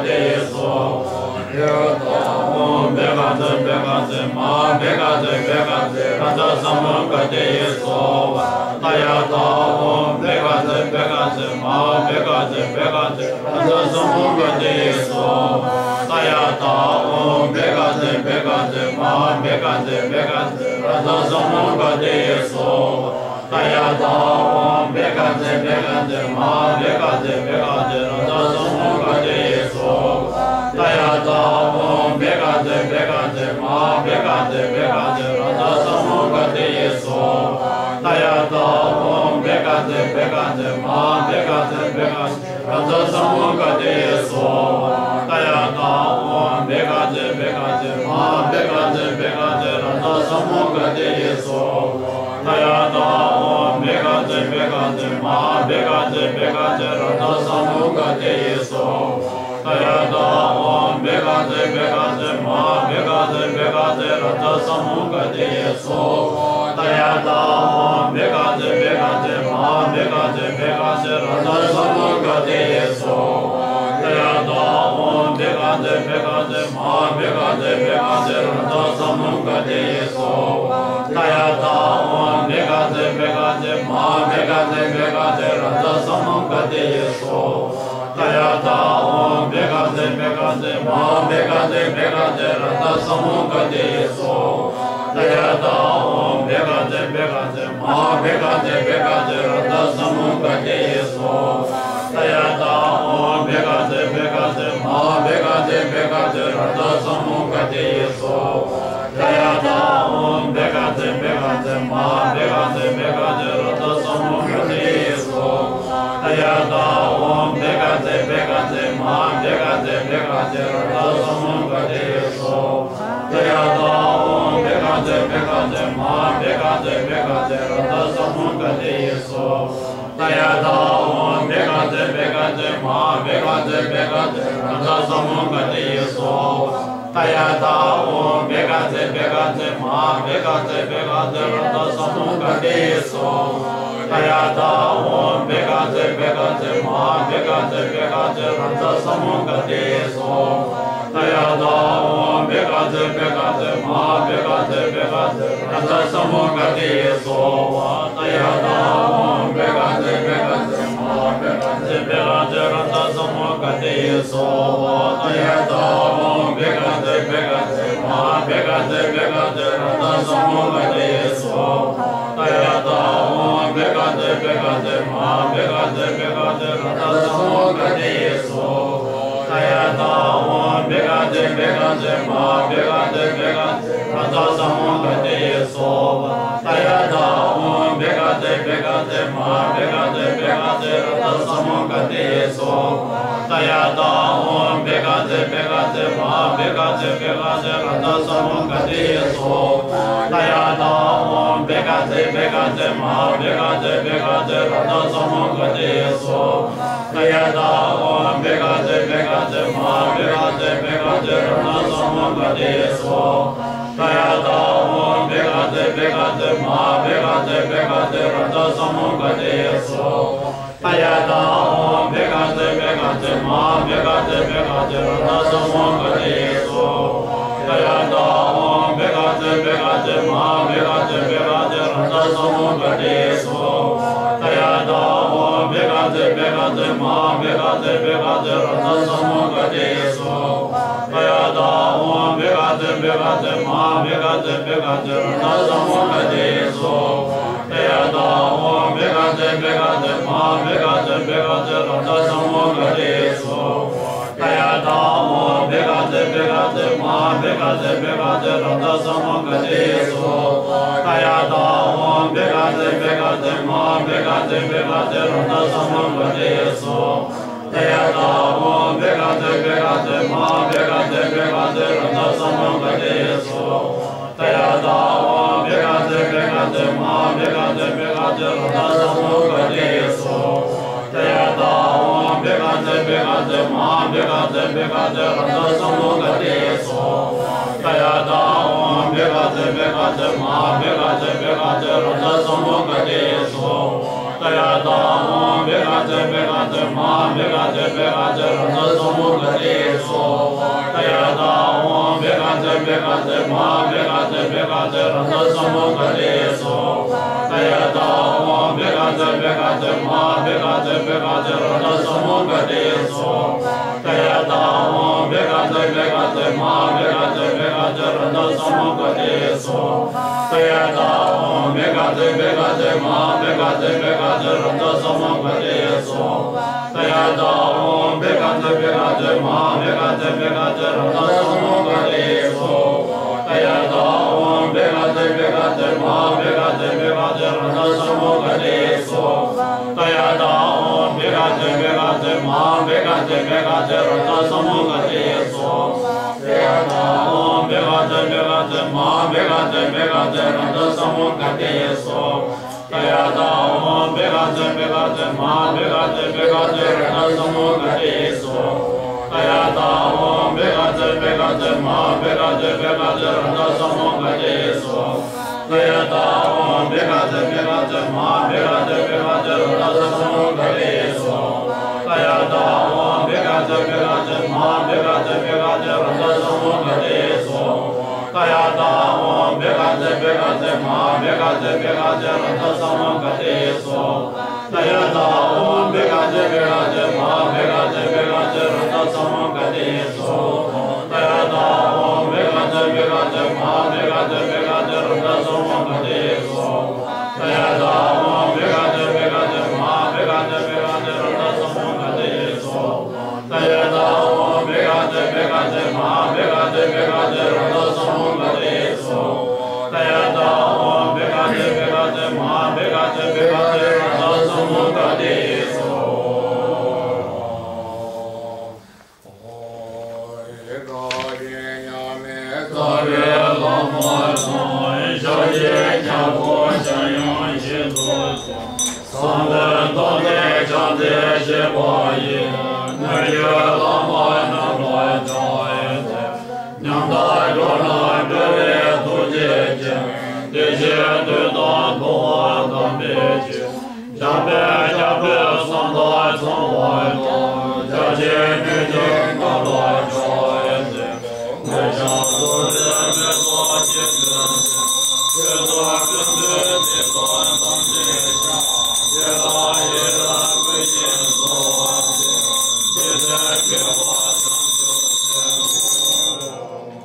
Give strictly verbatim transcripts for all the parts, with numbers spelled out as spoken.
Gati So Om Begate Begate Ma Begate Begate Rata Sama Gati So Tayata Om Begate Begate Ma Begate Begate Rata Sama Gati So Tayata Om Begate Begate Ma Begate Begate Rata Sama Gati So Tayata Om Begate Begate Ma Begate Begate Rata Sama Gati So Tayata Om Begate Begate Ma Begate Begate Rata Sama Gati So Tayata Om Begate Begate Ma Begate Begate Rata Sama Gati So Tayata Om Begate Begate Ma Begate Begate Rata Sama Gati So Tayata Om Begate Begate Ma Begate Begate Rata Sama Gati So Tayata Om Begate Begate Ma Begate Begate Rata Sama Gati So Tayata Om Begate Begate Ma Begate Begate Rata Sama Gati So Tayata Om Begate Begate Ma Begate Begate Rata Sama Gati So Tayata Om Begate Begate Ma Begate Begate Rata Sama Gati So Tayata Om Begate Begate Ma Begate Begate Rata Sama Gati So Tayata Om Begate Begate Ma Begate Begate Rata Sama Gati So Tayata Om Begate Begate Ma Begate Begate Rata Sama Gati So Tayata Om Begate Begate Ma Begate Begate Rata Sama Gati So Tayata Om Begate Begate Ma Begate Begate Rata Sama Gati So Tayata Om Begate Begate Ma Begate Begate Rata Sama Gati So Tayata Om Begate Begate Ma Begate Begate Rata Sama Gati So Tayata Om Begate Begate Ma Begate Begate Rata Sama Gati So Tayata Om Begate Begate Ma Begate Begate Rata Sama Gati So Tayata Om Begate Begate Ma Begate Begate Rata Sama Gati So Tayata Om Begate Begate Ma Begate Begate Rata Sama Gati So Tayata Om Begate Begate Ma Begate Begate Rata Sama Gati So Tayata Om Begate Begate Ma Begate Begate Rata Sama Gati So Tayata Om Begate Begate Ma Begate Begate Rata Sama Gati So Tayata Om Begate Begate Ma Begate Begate Rata Sama Gati So Tayata Om Begate Begate Ma Begate Begate Rata Sama Gati So Tayata Om Begate Begate Ma Begate Begate Rata Sama Gati So Tayata Om Begate Begate Ma Begate Begate Rata Sama Gati So Tayata Om Begate Begate Ma Begate Begate Rata Sama Gati So Tayata Om Begate Begate Ma Begate Begate Rata Sama Gati So Tayata Om Begate Begate Ma Begate Begate Rata Sama Gati So Tayata Om Begate Begate Ma Begate Begate Rata Sama Gati So Tayata Om Begate Begate Ma Begate Begate Rata Sama Gati So Tayata Om Begate Begate Ma Begate Begate Rata Sama Gati So Tayata Om Begate Begate Ma Begate Begate Rata Sama Gati So Tayata Om Begate Begate Ma Begate Begate Rata Sama Gati So Tayata Om Begate Begate Ma Begate Begate Rata Sama Gati So Tayata Om Begate Begate Ma Begate Begate Rata Sama Gati So Tayata Om Begate Begate Ma Begate Begate Rata Sama Gati So Tayata Om Begate Begate Ma Begate Begate Rata Sama Gati So Tayata Om Begate Begate Ma Begate Begate Rata Sama Gati 所，大呀大王别干这别干这嘛别干这别干这让他什么个的所，大呀大王别干这别干这嘛别干这别干这让他什么个的所，大呀大王别干这别干这嘛别干这别干这让他什么个的所，大呀大王别干这别干这嘛别干这别干这让他什么个的所，大呀大王别干这别干这嘛别干这别干这让他什么个的所，大呀大王别干这别干这嘛别干这别干这让他什么个的所，大呀大王别干这别干这嘛别干这别干这让他什么个的所，大呀大王别干这别干这嘛别干这别干这让他什么个的所，大呀大王别干这别干这嘛别干这别干这让他什么个的所，大呀大王别干这别干这嘛别干这别干这让他什么个的所，大呀大王别干这别干这嘛别干这别干这让他什么个的所，大呀大王别干这别干这嘛别干这别干这让他什么个的所，大呀大王别干这别干这嘛别干这别干这让他什么个的所，大呀大王别干这别干这嘛别干这别干这让他什么个的所，大呀大王别干这别干这嘛别干这别干这让他什么个的所，大呀大王别干这别干这嘛别干这别干这让他什么个的所，大呀大王别干这别干这嘛别干这别干这让他什么个的所，大呀大王别干这别干这嘛别干这别干这让他什么个的所。大月老佛son小姐家国相应西祖宗，三文道内长在西八一，南月老佛南来朝一天，娘大着南这位土姐姐，这些对当同安当北京，家北家北三大从外东，家姐女经南来朝一天，南上都是没多几个。越多更对别多当真相，越来越来归心所想，越在给我成就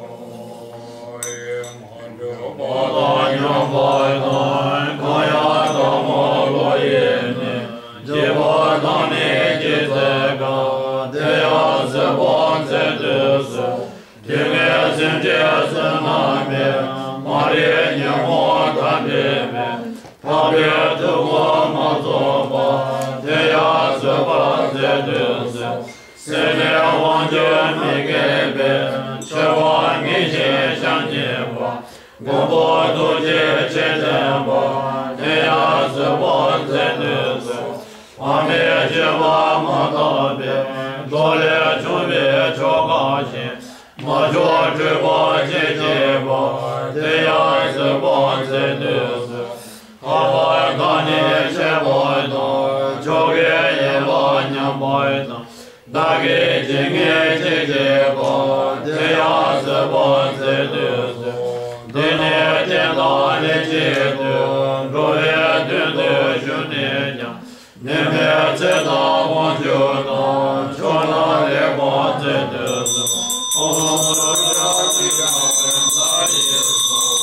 幸福。我当阳白灯，高雅当我落叶呢，结果当你记这个，这样是光在这是，天外心界是难免。马里年华看别别，旁边的我忙做吧，天涯是吧在对是，谁来望见没改变，却望明心相见吧，公婆都结亲人吧，天涯是吧在对是，旁边去吧忙道别，多来准备超高兴。我说只把姐姐吧，这样是把这女子，好好看你先不懂，交给一老娘不懂，打给今天姐姐吧，这样是把这女子，今天见到你姐姐，昨天对对兄弟讲，你们知道我就懂，说哪里把这女子。哦，我要去找人在一起。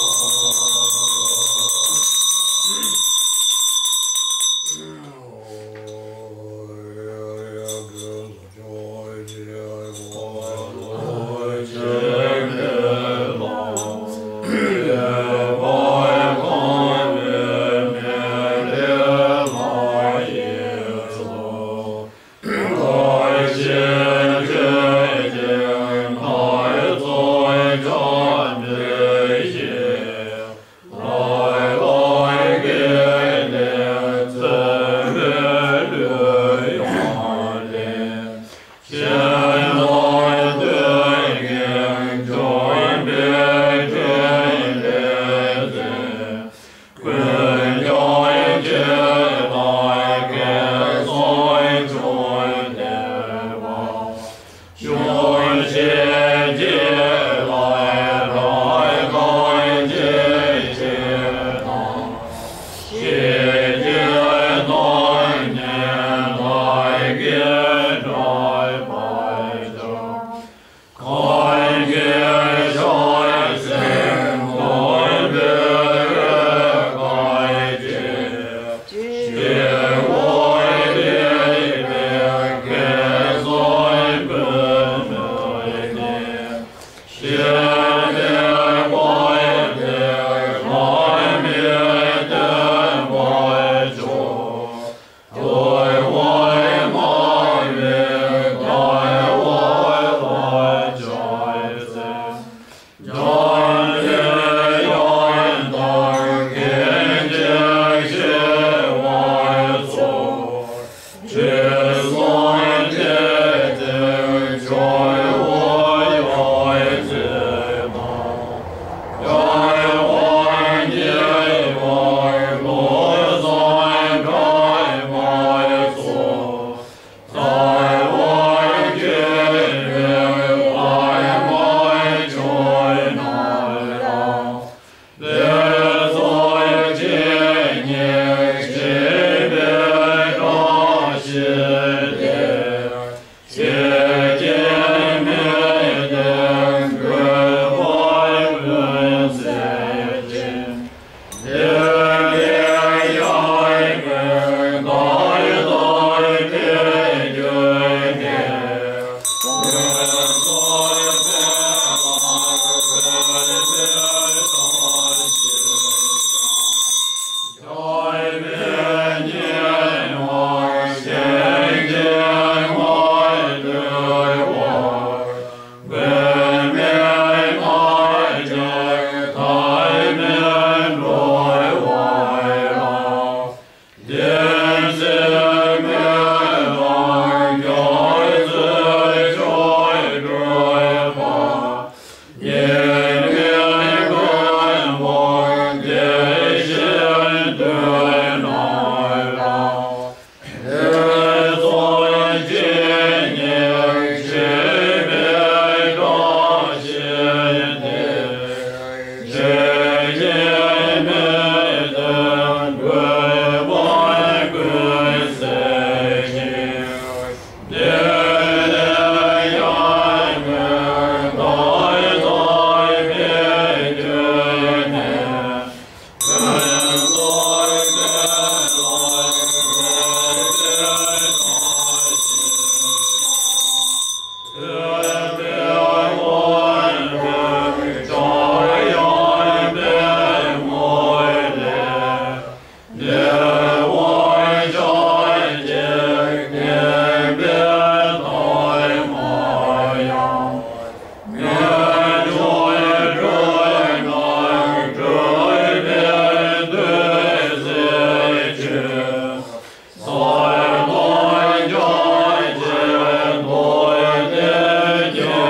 Joy,